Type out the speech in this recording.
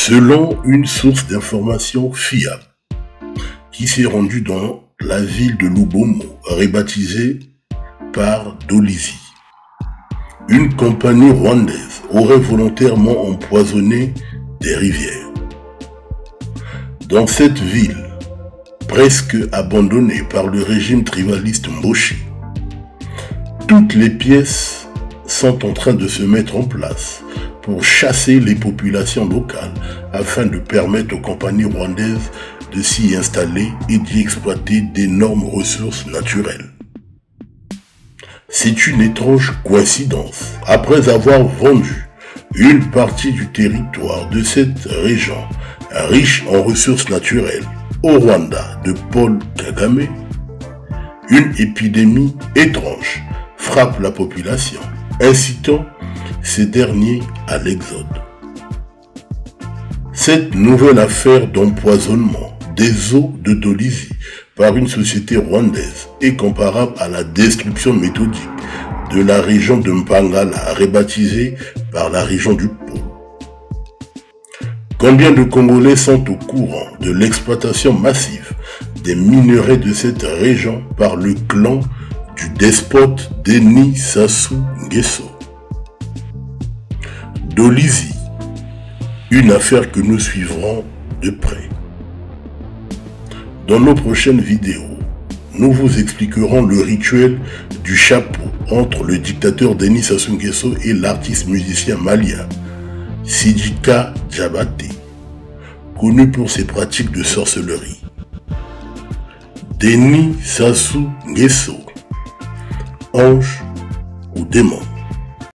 Selon une source d'information fiable qui s'est rendue dans la ville de Lubomo, rebaptisée par Dolisie, une compagnie rwandaise aurait volontairement empoisonné des rivières. Dans cette ville, presque abandonnée par le régime tribaliste Mboshi, toutes les pièces sont en train de se mettre en place pour chasser les populations locales afin de permettre aux compagnies rwandaises de s'y installer et d'y exploiter d'énormes ressources naturelles. C'est une étrange coïncidence. Après avoir vendu une partie du territoire de cette région riche en ressources naturelles au Rwanda de Paul Kagame, une épidémie étrange frappe la population, incitant ces derniers à l'exode. Cette nouvelle affaire d'empoisonnement des eaux de Dolisie par une société rwandaise est comparable à la destruction méthodique de la région de Mpangala, rebaptisée par la région du Pôle. Combien de Congolais sont au courant de l'exploitation massive des minerais de cette région par le clan du despote Denis Sassou Nguesso? Dolisie, une affaire que nous suivrons de près. Dans nos prochaines vidéos, nous vous expliquerons le rituel du chapeau entre le dictateur Denis Sassou Nguesso et l'artiste musicien malien Sidika Diabaté, connu pour ses pratiques de sorcellerie. Denis Sassou Nguesso, ange ou démon?